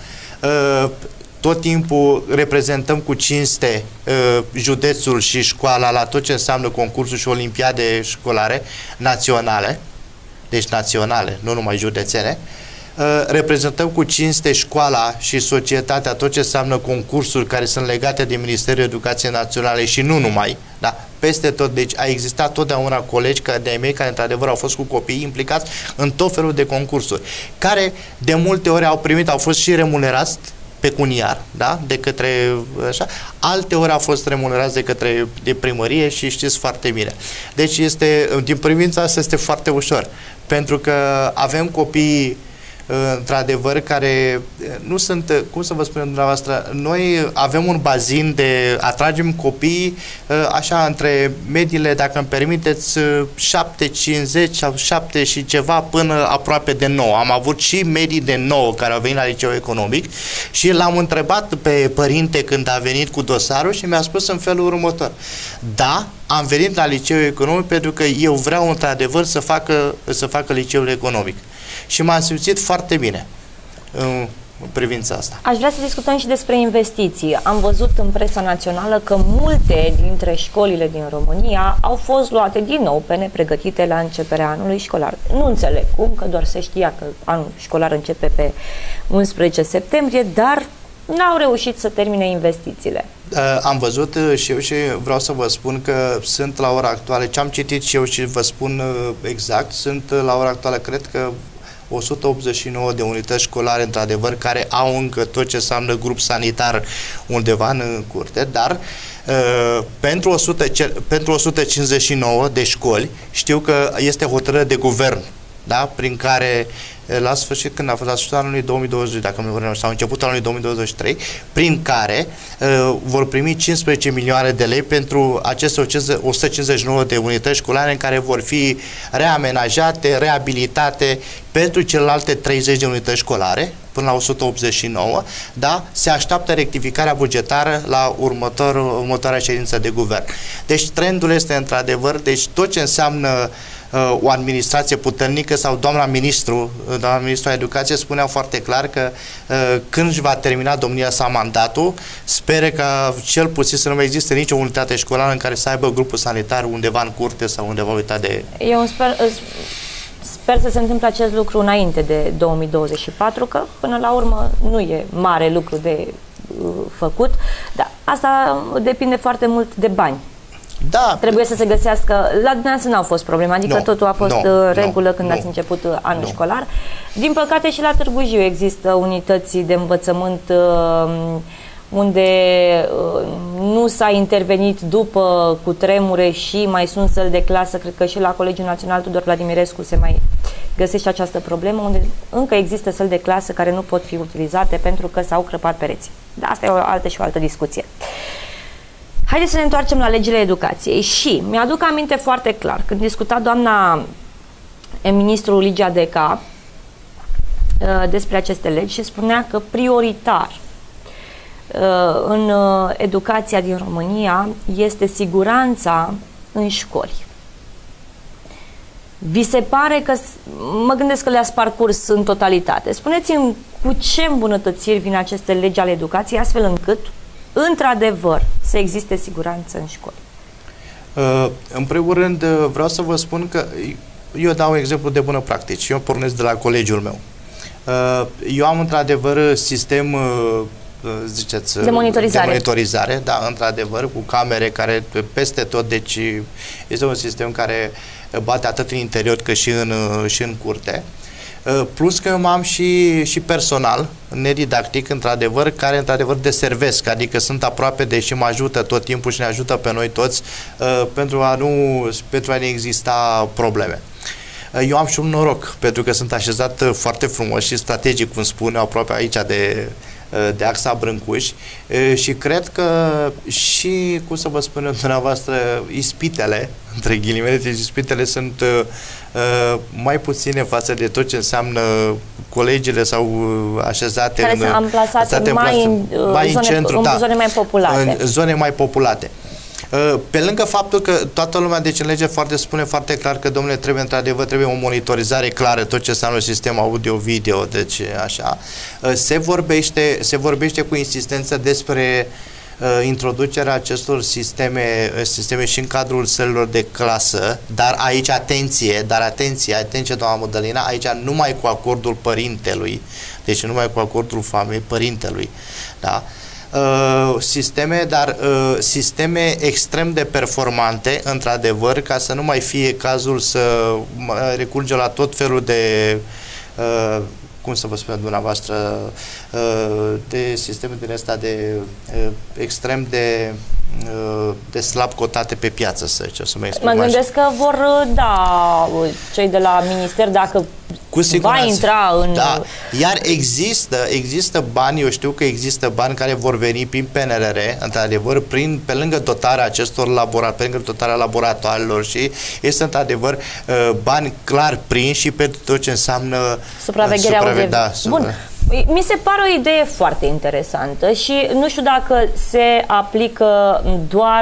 Tot timpul reprezentăm cu cinste județul și școala la tot ce înseamnă concursul și olimpiade școlare naționale, deci naționale, nu numai județene. Reprezentăm cu cinste școala și societatea, tot ce înseamnă concursuri care sunt legate de Ministerul Educației Naționale și nu numai, da, peste tot. Deci a existat totdeauna colegi de-ai mei care într-adevăr au fost cu copiii implicați în tot felul de concursuri, care de multe ori au primit, au fost și remunerați pecuniar, da, de către așa, alte ori au fost remunerați de către de primărie și știți foarte bine. Deci este, din privința asta este foarte ușor, pentru că avem copii într-adevăr, care nu sunt, cum să vă spun dumneavoastră, noi avem un bazin de, atragem copii așa între mediile, dacă îmi permiteți, șapte cincizeci sau șapte și ceva până aproape de nouă. Am avut și medii de nouă care au venit la liceu economic și l-am întrebat pe părinte când a venit cu dosarul și mi-a spus în felul următor: da, am venit la liceu economic pentru că eu vreau într-adevăr să facă, să facă liceul economic. Și m-am simțit foarte bine în privința asta. Aș vrea să discutăm și despre investiții. Am văzut în presa națională că multe dintre școlile din România au fost luate din nou pe nepregătite la începerea anului școlar. Nu înțeleg cum, că doar se știa că anul școlar începe pe unsprezece septembrie, dar n-au reușit să termine investițiile. Am văzut și eu și vreau să vă spun că sunt la ora actuală, ce am citit și eu și vă spun exact, sunt la ora actuală, cred că o sută optzeci și nouă de unități școlare, într-adevăr, care au încă tot ce înseamnă grup sanitar undeva în curte, dar uh, pentru, o sută, pentru o sută cincizeci și nouă de școli știu că este hotărâre de guvern, da? Prin care la sfârșit, când a fost la sfârșitul anului două mii douăzeci, dacă mi vreau, sau începutul anului două mii douăzeci și trei, prin care uh, vor primi cincisprezece milioane de lei pentru aceste o sută cincizeci și nouă de unități școlare în care vor fi reamenajate, reabilitate pentru celelalte treizeci de unități școlare, până la o sută optzeci și nouă, da? Se așteaptă rectificarea bugetară la următor, următoarea ședință de guvern. Deci trendul este într-adevăr, deci tot ce înseamnă o administrație puternică, sau doamna ministru, doamna ministru a educației spunea foarte clar că când își va termina domnia sa mandatul, speră că cel puțin să nu mai existe nicio unitate școlară în care să aibă grupul sanitar undeva în curte sau undeva uitat de... Eu sper, sper să se întâmple acest lucru înainte de două mii douăzeci și patru, că până la urmă nu e mare lucru de uh, făcut, dar asta depinde foarte mult de bani. Da. Trebuie să se găsească, la dumneavoastră n-au fost probleme, adică no, totul a fost no, regulă no, când no, ați început anul no. școlar. Din păcate și la Târgu Jiu există unități de învățământ uh, unde uh, nu s-a intervenit după cutremure și mai sunt săli de clasă, cred că și la Colegiul Național Tudor Vladimirescu se mai găsește această problemă, unde încă există săli de clasă care nu pot fi utilizate pentru că s-au crăpat pereții. Dar asta e o altă și o altă discuție. Haideți să ne întoarcem la legile educației și mi-aduc aminte foarte clar când discuta doamna ministrul Ligia Deca despre aceste legi și spunea că prioritar în educația din România este siguranța în școli. Vi se pare că, mă gândesc că le-ați parcurs în totalitate, spuneți-mi cu ce îmbunătățiri vin aceste legi ale educației astfel încât, într-adevăr, să existe siguranță în școli? În primul rând, vreau să vă spun că eu dau un exemplu de bună practici. Eu pornesc de la colegiul meu. Eu am într-adevăr sistem, ziceți, de monitorizare. de monitorizare, da, într-adevăr, cu camere care peste tot, deci este un sistem care bate atât în interior cât și în, și în curte. Plus că am și, și personal nedidactic, într-adevăr, care într-adevăr deservesc, adică sunt aproape de și mă ajută tot timpul și ne ajută pe noi toți uh, pentru a nu pentru a ne exista probleme. Eu am și un noroc, pentru că sunt așezat foarte frumos și strategic, cum spun, aproape aici de, de axa Brâncuși și cred că și, cum să vă spun eu, dumneavoastră, ispitele, între ghilimele, deci ispitele sunt uh, mai puține față de tot ce înseamnă colegiile sau așezate care în, sunt amplasate mai în, mai în zone, centru, în da, zone mai populate. În zone mai populate. Pe lângă faptul că toată lumea, deci în lege foarte spune foarte clar că, domnule, trebuie într-adevăr, trebuie o monitorizare clară, tot ce înseamnă sistem audio-video, deci așa, se vorbește, se vorbește cu insistență despre uh, introducerea acestor sisteme, sisteme și în cadrul sălilor de clasă, dar aici atenție, dar atenție, atenție, doamna Mădălina, aici numai cu acordul părintelui, deci numai cu acordul familiei părintelui, da? Uh, sisteme, dar uh, sisteme extrem de performante, într-adevăr, ca să nu mai fie cazul să recurge la tot felul de uh, cum să vă spun dumneavoastră, uh, de sisteme din astea de uh, extrem de uh, de slab cotate pe piață, să zicem, să mă exprim. Mă gândesc că vor da cei de la minister, dacă cu siguranță va intra în... Da. Iar există, există bani, eu știu că există bani care vor veni prin P N R R, într-adevăr, prin, pe lângă dotarea acestor laboratori, pe lângă dotarea laboratoarelor și este într-adevăr bani clar prinși și pe tot ce înseamnă supravegherea supraveghe da, Bun. Mi se pare o idee foarte interesantă și nu știu dacă se aplică doar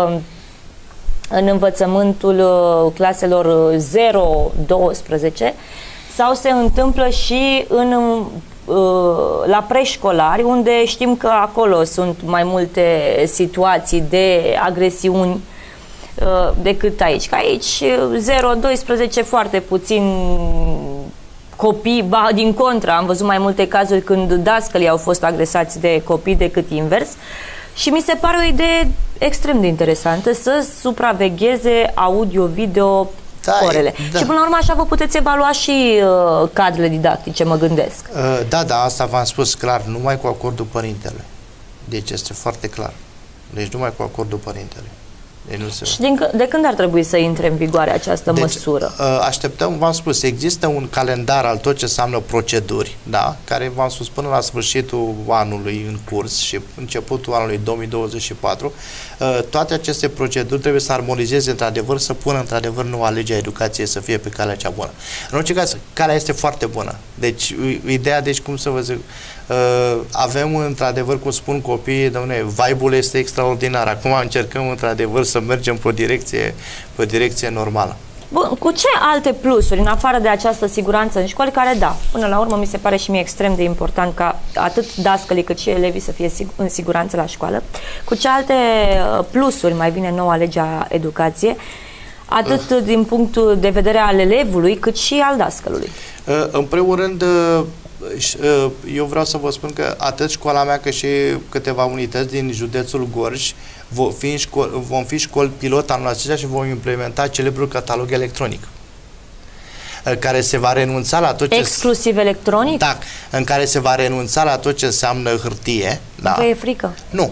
în învățământul claselor zero doisprezece sau se întâmplă și în, la preșcolari, unde știm că acolo sunt mai multe situații de agresiuni decât aici. Că aici zero doisprezece foarte puțin copii, ba, din contră, am văzut mai multe cazuri când dascălii au fost agresați de copii decât invers și mi se pare o idee extrem de interesantă să supravegheze audio-video da, orele. Da. Și până la urmă așa vă puteți evalua și uh, cadrele didactice, mă gândesc. Uh, da, da, asta v-am spus clar, numai cu acordul părintelui. Deci este foarte clar. Deci numai cu acordul părintelui. Și din, de când ar trebui să intre în vigoare această deci, măsură? Așteptăm, v-am spus, există un calendar al tot ce înseamnă proceduri, da, care v-am spus până la sfârșitul anului în curs și începutul anului două mii douăzeci și patru, toate aceste proceduri trebuie să armonizeze într-adevăr, să pună într-adevăr noua lege a educației să fie pe calea cea bună. În orice caz, calea este foarte bună. Deci, ideea, deci, cum să vă zic, avem într-adevăr, cum spun copiii, dom'le, vibe-ul este extraordinar. Acum încercăm într-adevăr să mergem pe o direcție, pe o direcție normală. Bun, cu ce alte plusuri, în afară de această siguranță în școli, care da, până la urmă mi se pare și mie extrem de important ca atât dascălii cât și elevii să fie în siguranță la școală, cu ce alte plusuri mai vine noua lege a educației, atât uh. din punctul de vedere al elevului, cât și al dascălului? Uh, în primul rând, uh, eu vreau să vă spun că atât școala mea cât și câteva unități din județul Gorj vom fi școli, vom fi școli pilot anul acesta și vom implementa celebrul catalog electronic, care se va renunța la tot ce... Exclusiv electronic? Da, în care se va renunța la tot ce înseamnă hârtie. Da. Vă e frică? Nu.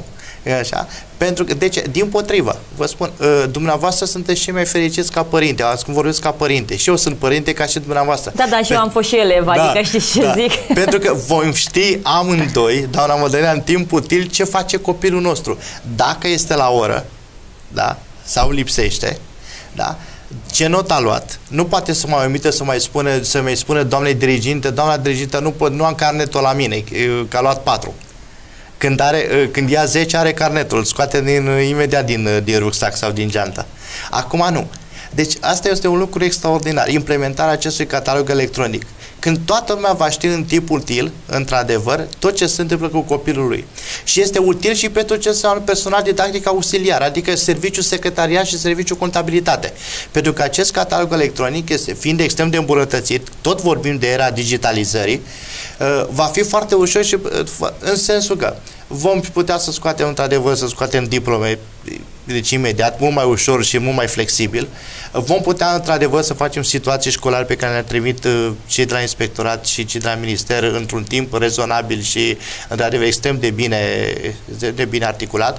E așa? Pentru că, deci, din potrivă, vă spun, dumneavoastră sunteți și mai fericiți ca părinte, azi cum vorbesc ca părinte. Și eu sunt părinte ca și dumneavoastră. Da, da, și eu am fost și elev, da, adică știți ce da. zic. Pentru că vom ști amândoi, doamna Mădălina, în timp util, ce face copilul nostru. Dacă este la oră, da, sau lipsește, da, ce not a luat. Nu poate să mai omite să mai spune, să mai spune doamnei diriginte, doamna dirigintă, nu, pot, nu am carnetul la mine, că a luat patru. Când, are, când ia zece, are carnetul, îl scoate din, imediat din, din rucsac sau din geantă. Acum nu. Deci asta este un lucru extraordinar, implementarea acestui catalog electronic. Când toată lumea va ști în timp util, într-adevăr, tot ce se întâmplă cu copilul lui. Și este util și pentru ce înseamnă personal didactic auxiliar, adică serviciu secretariat și serviciu contabilitate. Pentru că acest catalog electronic, este, fiind extrem de îmbunătățit, tot vorbim de era digitalizării, va fi foarte ușor și în sensul că vom putea să scoatem, într-adevăr, să scoatem diplome, deci imediat, mult mai ușor și mult mai flexibil. Vom putea, într-adevăr, să facem situații școlare pe care le trimit cei de la inspectorat și cei de la minister într-un timp rezonabil și, într-adevăr, extrem de bine, de bine articulat.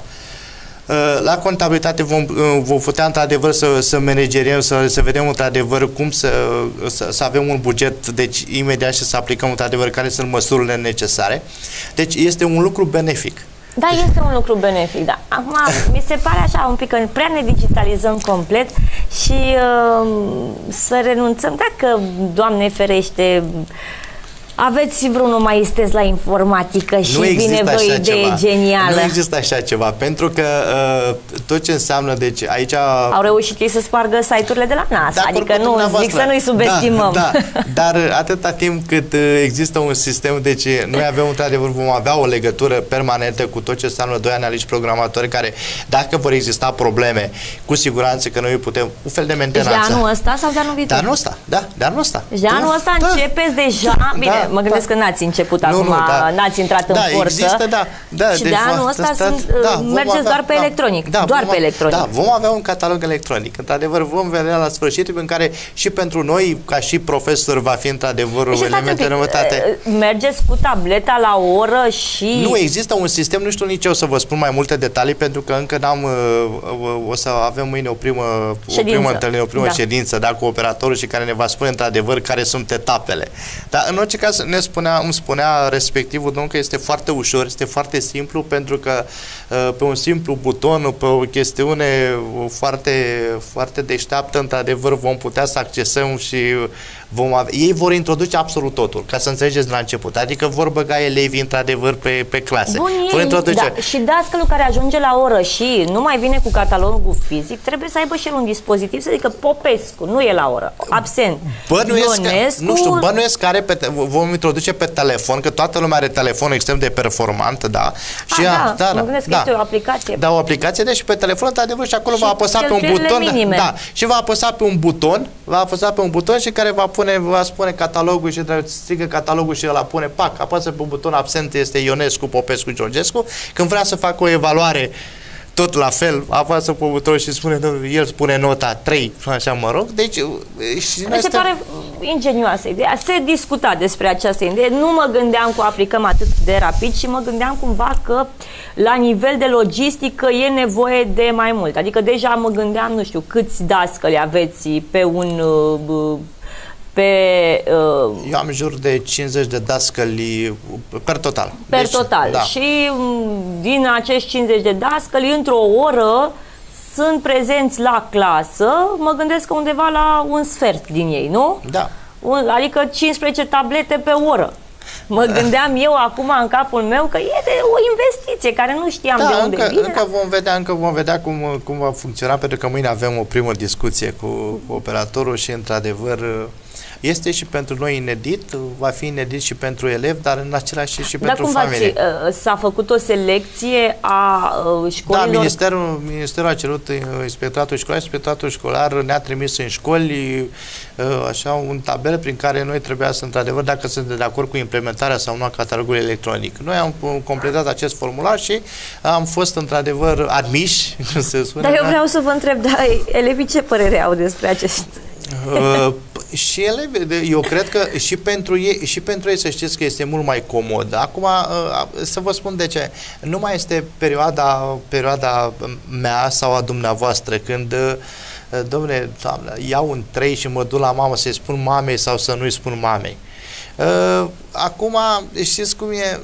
La contabilitate vom, vom putea, într-adevăr, să, să manageriem, să, să vedem, într-adevăr, cum să, să, să avem un buget, deci, imediat și să aplicăm, într-adevăr, care sunt măsurile necesare. Deci, este un lucru benefic. Da, este un lucru benefic, da. Acum, mi se pare așa un pic că prea ne digitalizăm complet și uh, să renunțăm, dacă, Doamne ferește, aveți vreunul maistez la informatică și vine vreo idee ceva. genială. Nu există așa ceva, pentru că uh, tot ce înseamnă, deci aici... Au reușit ei să spargă site-urile de la NASA, adică nu, zic să nu-i subestimăm. Da, da, dar atâta timp cât există un sistem, deci noi avem, într-adevăr, vom avea o legătură permanentă cu tot ce înseamnă doi analiști programatori care, dacă vor exista probleme, cu siguranță că noi putem, un fel de mentenanță. Deci de anul ăsta sau de anul viitor? De anul ăsta, da, de anul ăsta. Deci de anul ăsta da, începeți deja, da, bine, da, mă gândesc da. că n-ați început nu, acum, da. n-ați intrat în da, forță. Există, da, da, și deci de anul ăsta da, sunt, da, mergeți avea, doar pe da, electronic. Da, doar vom, pe electronic. Da, vom avea un catalog electronic. Într-adevăr, vom vedea la sfârșit în care și pentru noi, ca și profesori, va fi într-adevăr un element de noutate. Mergeți cu tableta la oră și... Nu, există un sistem, nu știu nici eu să vă spun mai multe detalii, pentru că încă n-am... O să avem mâine o primă, o primă întâlnire, o primă da. ședință da, cu operatorul și care ne va spune într-adevăr care sunt etapele. Dar în orice caz ne spunea, îmi spunea respectivul domn că este foarte ușor, este foarte simplu, pentru că pe un simplu buton, pe o chestiune foarte, foarte deșteaptă, într-adevăr vom putea să accesăm și vom avea, ei vor introduce absolut totul, ca să înțelegeți de la început. Adică vor băga elevii, într-adevăr, pe, pe clase. Bun, vor introduce... da. Și dascălul care ajunge la oră și nu mai vine cu catalogul fizic, trebuie să aibă și el un dispozitiv să zică Popescu, nu e la oră, absent. Bănuiesc că, nu știu, bănuiesc care pe te, vom introduce pe telefon, că toată lumea are telefon extrem de performant, da. Și a, a, da, da, mă gândesc că da. este o aplicație. Da, o aplicație, deci pe telefon, într-adevăr, și acolo și va apăsa pe un buton. Da, da, și va apăsa pe un buton, va apăsa pe un buton și care va pune, va spune catalogul și strigă catalogul și ăla pune, pac, apasă pe un buton, absent este Ionescu, Popescu, Georgescu. Când vrea să facă o evaluare, tot la fel, apasă pe buton și spune, el spune nota trei, așa mă rog. Deci, și mi se pare ingenioasă ideea. Se discuta despre această idee. Nu mă gândeam că o aplicăm atât de rapid și mă gândeam cumva că la nivel de logistică e nevoie de mai mult. Adică deja mă gândeam, nu știu, câți dascăli aveți pe un... Uh, Pe, uh, Eu am în jur de cincizeci de dascăli per total. Per deci, total. Da. Și din acești cincizeci de dascăli, într-o oră, sunt prezenți la clasă, mă gândesc că undeva la un sfert din ei, nu? Da. Un, adică cincisprezece tablete pe oră. Mă gândeam eu acum în capul meu că e de o investiție care nu știam da, de unde încă, vine. Încă vom vedea, încă vom vedea cum, cum va funcționa, pentru că mâine avem o primă discuție cu, cu operatorul și, într-ador, este și pentru noi inedit, va fi inedit și pentru elevi, dar în același și dar pentru familie. Dar s-a făcut o selecție a școlilor? Da, Ministerul, Ministerul a cerut Inspectoratul Școlar, Inspectoratul Școlar ne-a trimis în școli așa un tabel prin care noi trebuia să, într-adevăr, dacă suntem de acord cu implementarea sau nu a catalogului electronic. Noi am completat acest formular și am fost, într-adevăr, admiși, se spune. Dar eu vreau să vă întreb, da, elevii ce părere au despre acest... Și ele, eu cred că și pentru ei, și pentru ei să știți că este mult mai comod. Acum, să vă spun de ce. Nu mai este perioada, perioada mea sau a dumneavoastră, când, dom'le, doamne, iau un trei și mă duc la mamă să-i spun mamei sau să nu-i spun mamei. Acum, știți cum e,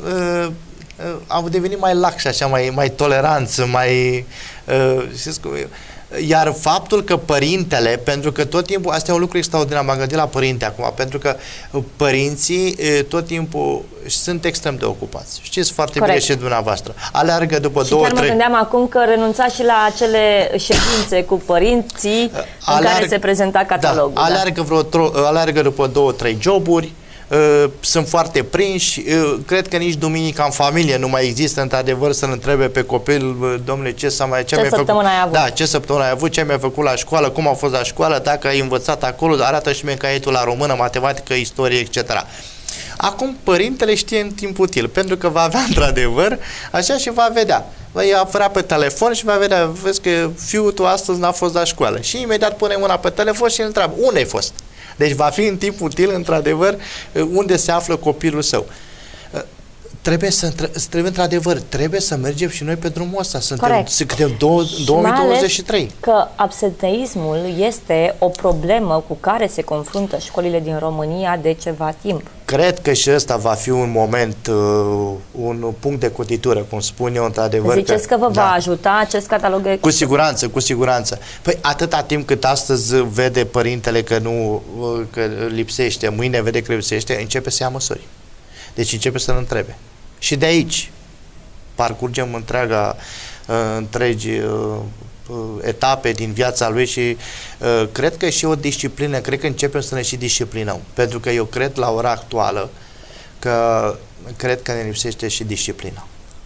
au devenit mai laxi, așa, mai, mai toleranți, mai, știți cum e. Iar faptul că părintele, pentru că tot timpul, asta e un lucru extraordinar, m-am gândit la părinte acum, pentru că părinții tot timpul sunt extrem de ocupați. Știți foarte Corect. bine și dumneavoastră. Aleargă după și două, chiar mă trei... gândeam acum că renunțați și la acele ședințe cu părinții Aleargă... în care se prezenta catalogul. Da, aleargă, vreo tro... aleargă după două, trei joburi, sunt foarte prinși, cred că nici duminica în familie nu mai există, într-adevăr, să-l întrebe pe copil, domnule, ce s-a mai... Ce, ce săptămână ai avut? Da, ce săptămână ai avut, ce mi-ai făcut la școală, cum a fost la școală, dacă ai învățat acolo, arată și mie caietul la română, matematică, istorie, et cetera. Acum, părintele știe în timp util, pentru că va avea, într-adevăr, așa și va vedea. Va vrea pe telefon și va vedea, vezi că fiul tu astăzi n-a fost la școală. Și imediat pune mâna pe telefon și îl întreabă, unde ai fost? Deci va fi în timp util, într-adevăr, unde se află copilul său. Trebuie să, trebuie, într-adevăr, trebuie să mergem și noi pe drumul ăsta. Suntem, suntem două mii douăzeci și trei. Că absenteismul este o problemă cu care se confruntă școlile din România de ceva timp. Cred că și ăsta va fi un moment, uh, un punct de cotitură, cum spun eu, într-adevăr. Ziceți că, că vă da. va ajuta acest catalog de... Cu siguranță, cu siguranță. Păi atâta timp cât astăzi vede părintele că nu că lipsește, mâine vede că lipsește, începe să ia măsuri. Deci începe să-l întrebe. Și de aici parcurgem întreaga, uh, întregi uh, etape din viața lui și uh, cred că și o disciplină, cred că începem să ne și disciplinăm. Pentru că eu cred la ora actuală că cred că ne lipsește și disciplina.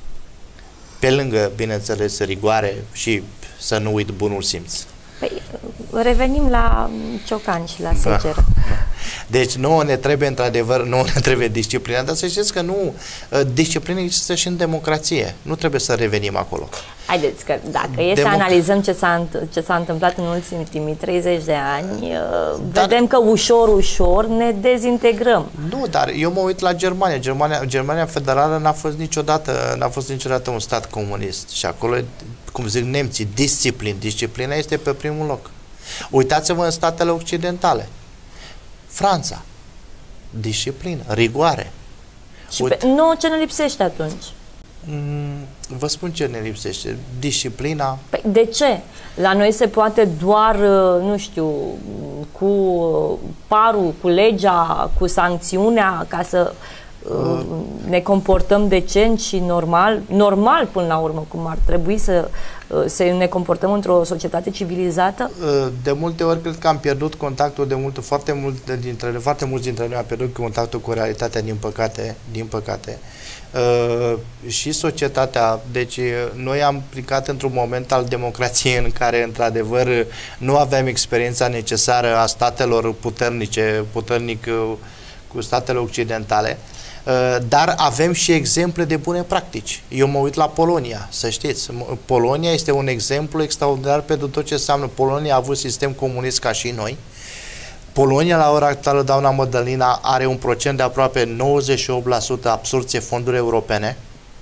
Pe lângă, bineînțeles, rigoare și să nu uit bunul simț. Păi, revenim la Ciocani și la Segeră. Da. Deci nouă ne trebuie, într-adevăr, nouă ne trebuie disciplina, dar să știți că nu, disciplina există și în democrație. Nu trebuie să revenim acolo. Haideți că dacă e Democ să analizăm ce s-a ce s-a întâmplat în ultimii treizeci de ani, dar, vedem că ușor, ușor ne dezintegrăm. Nu, dar eu mă uit la Germania. Germania, Germania federală n-a fost niciodată, n-a fost niciodată un stat comunist. Și acolo, cum zic nemții, disciplin. Disciplina este pe primul loc. Uitați-vă în statele occidentale. Franța. Disciplină, rigoare. Și pe, nu, ce ne lipsește atunci? Mm, vă spun ce ne lipsește. Disciplina. Păi de ce? La noi se poate doar, nu știu, cu parul, cu legea, cu sancțiunea, ca să uh, ne comportăm decent și normal, normal până la urmă, cum ar trebui să, să ne comportăm într-o societate civilizată? De multe ori cred că am pierdut contactul, de multe, foarte, multe dintre, foarte mulți dintre noi am pierdut contactul cu realitatea, din păcate, din păcate. Uh, și societatea, deci noi am plecat într-un moment al democrației în care într-adevăr nu aveam experiența necesară a statelor puternice, puternic uh, cu statele occidentale, uh, dar avem și exemple de bune practici. Eu mă uit la Polonia, să știți, Polonia este un exemplu extraordinar pentru tot ce înseamnă. Polonia a avut sistem comunist ca și noi. Polonia, la ora actuală, doamna Mădălina, are un procent de aproape nouăzeci și opt la sută absorbție fonduri europene.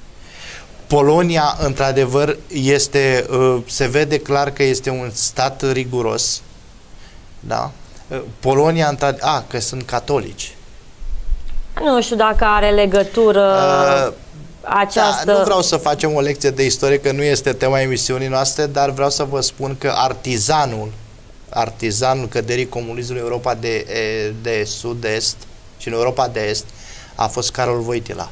Polonia, într-adevăr, este, se vede clar că este un stat riguros. Da? Polonia, într-adevăr, a, că sunt catolici. Nu știu dacă are legătură uh, această... Da, nu vreau să facem o lecție de istorie, că nu este tema emisiunii noastre, dar vreau să vă spun că artizanul artizanul căderii comunismului în Europa de, de sud-est și în Europa de est a fost Carol Wojtyla.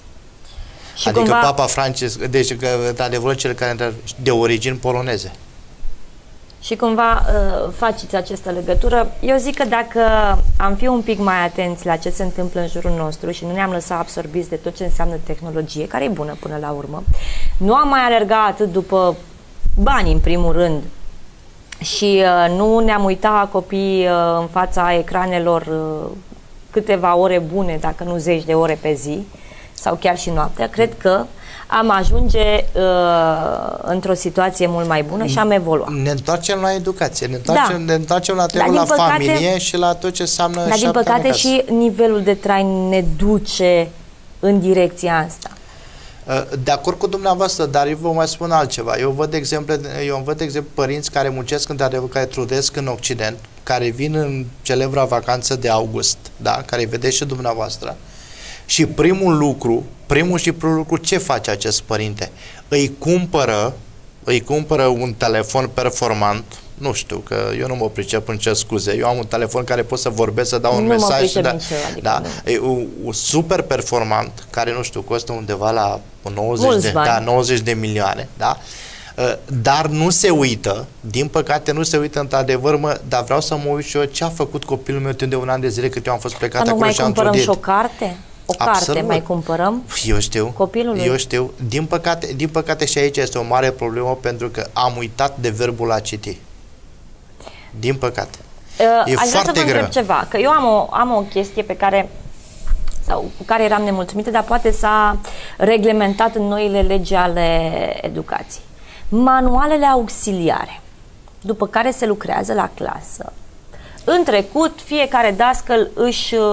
Și adică cumva... Papa Francisc, deci într-adevăr cel care de origini poloneze. Și cumva uh, faceți această legătură. Eu zic că dacă am fi un pic mai atenți la ce se întâmplă în jurul nostru și nu ne-am lăsat absorbiți de tot ce înseamnă tehnologie, care e bună până la urmă, nu am mai alergat atât după bani în primul rând, și uh, nu ne-am uitat copii uh, în fața ecranelor uh, câteva ore bune, dacă nu zeci de ore pe zi, sau chiar și noaptea, cred că am ajunge uh, într-o situație mult mai bună și am evoluat. Ne întoarcem la educație, ne întoarcem, da. ne întoarcem la trebul la păcate, familie și la tot ce înseamnă. Dar din păcate și nivelul de trai ne duce în direcția asta. De acord cu dumneavoastră, dar eu vă mai spun altceva. Eu văd exemple, eu văd exemplu părinți care muncesc într-adevăr, care trudesc în Occident, care vin în celebra vacanță de august, da, care vedeți și dumneavoastră. Și primul lucru, primul și primul lucru, ce face acest părinte? Îi cumpără, îi cumpără un telefon performant. Nu știu, că eu nu mă pricep, îmi cer scuze. Eu am un telefon care pot să vorbesc, să dau un nu mesaj. Mă da, nicio, adică da, e un, un super performant, care, nu știu, costă undeva la nouăzeci de, da, nouăzeci de milioane, da? Dar nu se uită, din păcate nu se uită într-adevăr, mă, dar vreau să mă uit și eu ce a făcut copilul meu timp de un an de zile cât eu am fost plecat acolo acolo și am trudit. Dar nu mai cumpărăm și o carte? O carte Absolut. mai cumpărăm? Eu știu. Copilului? Eu știu. Din păcate, din păcate și aici este o mare problemă pentru că am uitat de verbul a citi. Din păcate. Uh, e aș vrea să vă întreb ceva, că eu am o, am o chestie pe care sau cu care eram nemulțumită, dar poate s-a reglementat în noile legi ale educației. Manualele auxiliare, după care se lucrează la clasă. În trecut, fiecare dascăl își uh,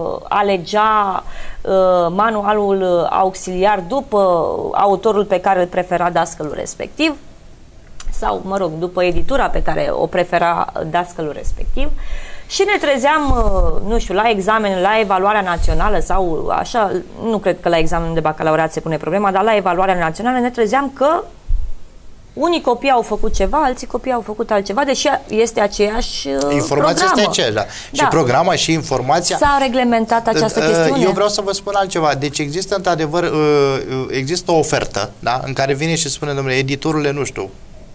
alegea uh, manualul auxiliar după autorul pe care îl prefera dascălul respectiv, sau, mă rog, după editura pe care o prefera dascălul respectiv, și ne trezeam, nu știu, la examen, la evaluarea națională sau așa, nu cred că la examenul de bacalaureat se pune problema, dar la evaluarea națională ne trezeam că unii copii au făcut ceva, alții copii au făcut altceva, deși este aceeași informația programă. este aceeași, da. Da. Și programa și informația. S-a reglementat această chestiune? Eu vreau să vă spun altceva. Deci există într-adevăr, există o ofertă, da, în care vine și spune, domnule, editurile, nu știu,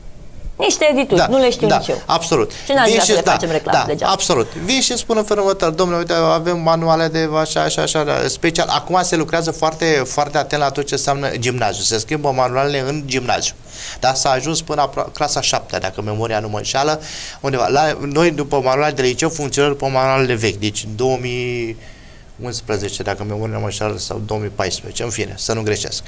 niște edituri, da, nu le știu da, nici eu. Absolut. Și n-aș vrea să le da, facem reclamă da, degeaba. Absolut. Vin și spun în felul următor, domnule, uite, avem manuale de așa, așa, așa, special. Acum se lucrează foarte, foarte atent la tot ce înseamnă gimnaziu. Se schimbă manualele în gimnaziu. Da, s-a ajuns până la clasa șaptea, dacă memoria nu mă înșeală, undeva. La, noi, după manualele de liceu, funcționăm după manualele vechi, deci două mii unsprezece, dacă memoria nu mă înșeală, sau două mii paisprezece, în fine, să nu greșesc.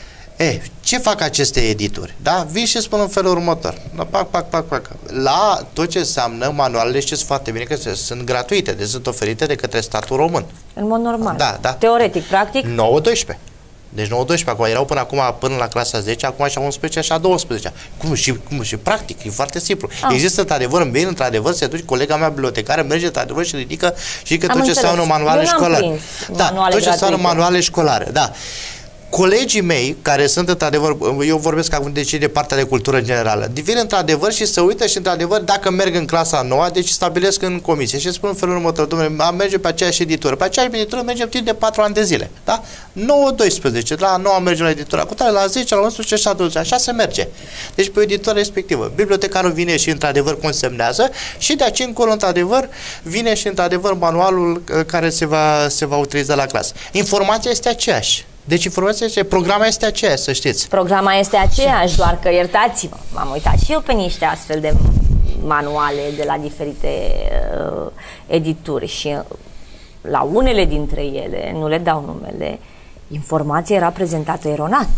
E, ce fac aceste edituri? Da? Vin și spun în felul următor. Pac, pac, pac, pac. La tot ce înseamnă manualele, știți foarte bine că sunt gratuite, deci sunt oferite de către statul român. În mod normal. Da, da. Teoretic, practic? nouă doisprezece. Deci nouă doisprezece, acum erau până acum, până la clasa zece, acum și unsprezece și a douăsprezecea. Cum și, cum și practic, e foarte simplu. Ah. Există într-adevăr, în bine, într-adevăr, se duce colega mea bibliotecară, merge într-adevăr și ridică și că tot ce înseamnă manuale școlare. Da, tot ce înseamnă manuale școlare, da. Colegii mei, care sunt într-adevăr, eu vorbesc acum de cei de partea de cultură generală, vin într-adevăr și se uită și într-adevăr dacă merg în clasa nouă, deci stabilesc în comisie și spun în felul următor, domnule, merge pe aceeași editură, pe aceeași editură mergem timp de patru ani de zile, da? nouă doisprezece, la nouă mergem la editura cu tare, la zece, la unsprezece, la doisprezece, așa se merge. Deci pe editura respectivă, bibliotecarul vine și într-adevăr consemnează și de aici încolo într-adevăr vine și într-adevăr manualul care se va, se va utiliza la clasă. Informația este aceeași. Deci informația este, programa este aceeași, să știți. Programa este aceeași, doar că, iertați-mă, m-am uitat și eu pe niște astfel de manuale de la diferite uh, edituri și uh, la unele dintre ele, nu le dau numele, informația era prezentată eronat.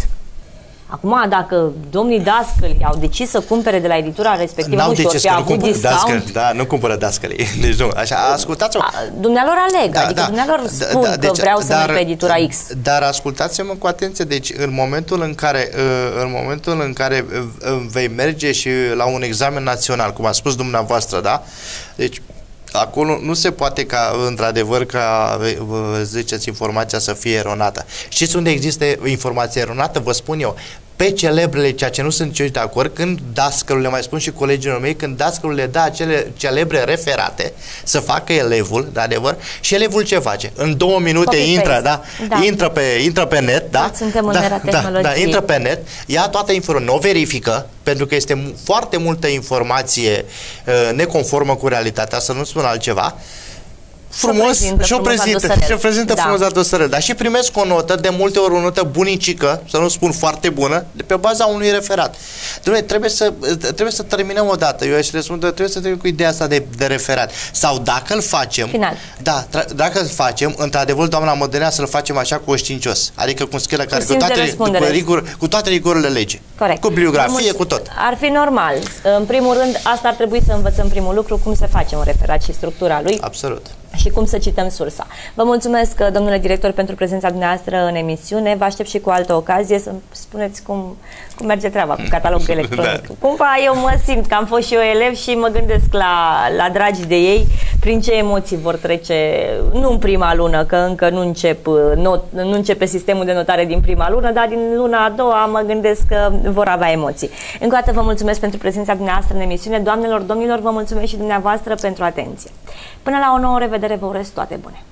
Acum, dacă domnii dascăli au decis să cumpere de la editura respectivă, nu știu, fi avut discount. Da, nu cumpără dascălii. Deci nu, așa, ascultați-mă. Dumnealor aleg, da, adică da, dumnealor spun da, da, deci, că vreau să dar, merg pe editura X. Dar ascultați-mă cu atenție, deci în momentul în care, în momentul în care vei merge și la un examen național, cum a spus dumneavoastră, da? Deci acolo nu se poate ca, într-adevăr, ca, ziceți, informația să fie eronată. Știți unde există informație eronată? Vă spun eu. Pe celebrele, ceea ce nu sunt eu de acord, când dascălul, le mai spun și colegilor mei, când dascălul le dă acele celebre referate să facă elevul, de adevăr, și elevul ce face? În două minute Copy intră, da? Da. Intră, pe, intră pe net, da? Suntem în da, era tehnologiei. Da, da, intră pe net, ia toată informația, nu o verifică, pentru că este foarte multă informație uh, neconformă cu realitatea, să nu spun altceva, frumos și o prezintă, și o prezintă da. frumos la dosărel. Dar și primesc o notă, de multe ori o notă bunicică, să nu spun foarte bună, de pe baza unui referat. Dumnezeu, trebuie să, trebuie să terminăm o dată. Eu aș răspunde, trebuie să terminăm cu ideea asta de, de referat. Sau dacă îl facem, final. Da, dacă îl facem, într-adevăr, doamna Mădălina, să-l facem așa conștiincios. Adică cu schelă care, cu toate, cu, rigor, cu toate rigorile legii. Corect. Cu bibliografie, cu tot. Ar fi normal. În primul rând, asta ar trebui să învățăm primul lucru, cum se face un referat și structura lui. Absolut. Și cum să cităm sursa. Vă mulțumesc, domnule director, pentru prezența dumneavoastră în emisiune. Vă aștept și cu altă ocazie să spuneți cum, cum merge treaba cu catalogul electronic. Da. Cumva eu mă simt că am fost și eu elev și mă gândesc la, la dragii de ei, prin ce emoții vor trece, nu în prima lună, că încă nu, încep not, nu începe sistemul de notare din prima lună, dar din luna a doua mă gândesc că vor avea emoții. Încă o dată vă mulțumesc pentru prezența dumneavoastră în emisiune. Doamnelor, domnilor, vă mulțumesc și dumneavoastră pentru atenție. Până la o nouă revedere, vă urez toate bune!